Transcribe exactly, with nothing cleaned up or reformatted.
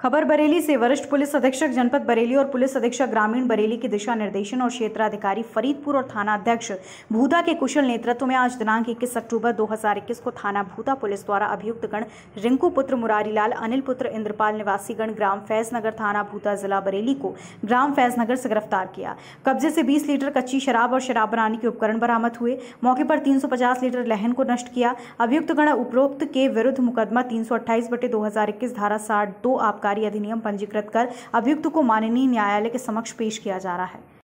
खबर बरेली से वरिष्ठ पुलिस अधीक्षक जनपद बरेली और पुलिस अधीक्षक ग्रामीण बरेली के दिशा निर्देशन और क्षेत्राधिकारी फरीदपुर और थाना अध्यक्ष भूता के कुशल नेतृत्व में आज दिनांक इक्कीस अक्टूबर दो हज़ार इक्कीस को थाना भूता पुलिस द्वारा अभियुक्त गण रिंकू पुत्र मुरारीलाल, अनिल पुत्र इंद्रपाल निवासी गण ग्राम फैजनगर थाना भूता जिला बरेली को ग्राम फैजनगर से गिरफ्तार किया। कब्जे से बीस लीटर कच्ची शराब और शराब बनाने के उपकरण बरामद हुए। मौके पर तीन सौ पचास लीटर लहन को नष्ट किया। अभियुक्त गण उपरोक्त के विरुद्ध मुकदमा तीन सौ अट्ठाईस बटे दो हजार इक्कीस धारा साठ दो आबकारी अधिनियम पंजीकृत कर अभियुक्त को माननीय न्यायालय के समक्ष पेश किया जा रहा है।